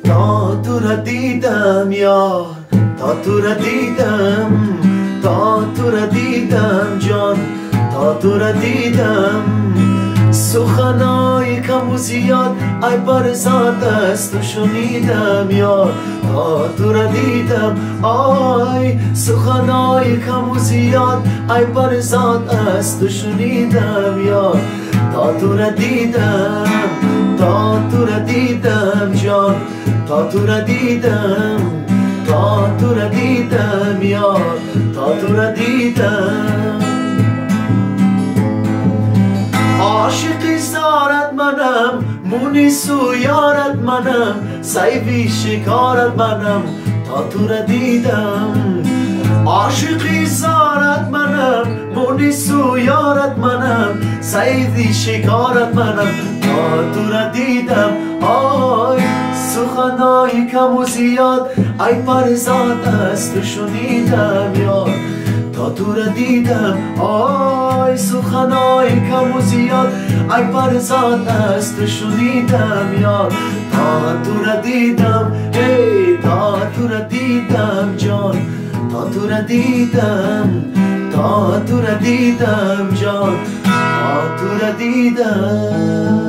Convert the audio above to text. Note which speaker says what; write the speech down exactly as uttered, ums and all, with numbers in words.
Speaker 1: تا تو را دیدم یار، تا تو را دیدم، تا تو را دیدم جان، تا تو را دیدم. سخنای کم و زیاد ای برزاد است و شنیدم یار، تا تو را دیدم. آی سخنای کم و زیاد ای برزاد است و شنیدم یار، تا تو را دیدم، تا تو را دیدم جان، تا تو را دیدم، تا تو را دیدم یار، تا تو را دیدم. عاشقی زارت منم، مونس و یارت منم، سیبی شکارت منم، تا تو را دیدم. عاشقی زارت منم، مونس و یارت منم، سیدی شکارت منم، تا تو را دیدم. آی سخنای کم و زیاد ای پرزاد است و شنیدم یار، تا تو را دیدم. آی سخنای کم و زیاد ای پرزاد است و شنیدم یار، تا تو را دیدم. ای تا تو را دیدم جان، تا تو را دیدم، تا تو را دیدم جان، تا تو را دیدم.